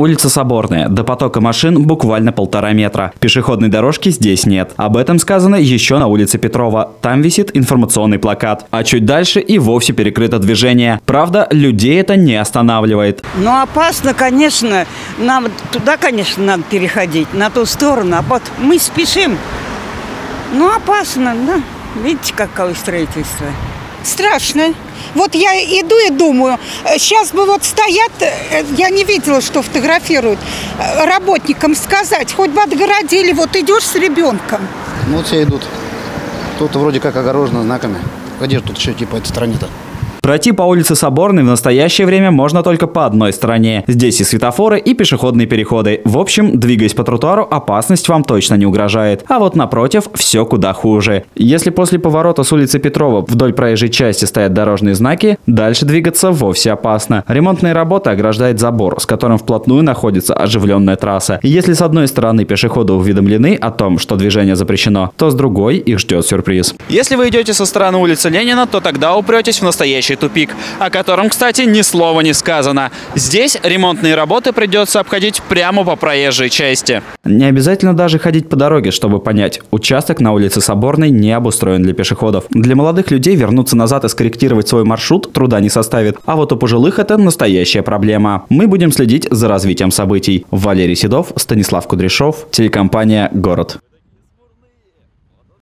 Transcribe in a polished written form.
Улица Соборная. До потока машин буквально 1,5 метра. Пешеходной дорожки здесь нет. Об этом сказано еще на улице Петрова. Там висит информационный плакат. А чуть дальше и вовсе перекрыто движение. Правда, людей это не останавливает. Ну, опасно, конечно. Нам туда, конечно, надо переходить, на ту сторону. А вот мы спешим. Ну, опасно, да. Видите, какое строительство. Страшно. Вот я иду и думаю, сейчас бы вот стоят, я не видела, что фотографируют, работникам сказать, хоть бы отгородили, вот идешь с ребенком. Ну вот все идут. Тут вроде как огорожено знаками. Где же тут еще типа этой стороне-то? Пройти по улице Соборной в настоящее время можно только по одной стороне. Здесь и светофоры, и пешеходные переходы. В общем, двигаясь по тротуару, опасность вам точно не угрожает. А вот напротив, все куда хуже. Если после поворота с улицы Петрова вдоль проезжей части стоят дорожные знаки, дальше двигаться вовсе опасно. Ремонтные работы ограждает забор, с которым вплотную находится оживленная трасса. И если с одной стороны пешеходы уведомлены о том, что движение запрещено, то с другой их ждет сюрприз. Если вы идете со стороны улицы Ленина, то тогда упретесь в настоящий тупик, о котором, кстати, ни слова не сказано. Здесь ремонтные работы придется обходить прямо по проезжей части. Не обязательно даже ходить по дороге, чтобы понять, участок на улице Соборной не обустроен для пешеходов. Для молодых людей вернуться назад и скорректировать свой маршрут труда не составит, а вот у пожилых это настоящая проблема. Мы будем следить за развитием событий. Валерий Седов, Станислав Кудряшов, телекомпания «Город».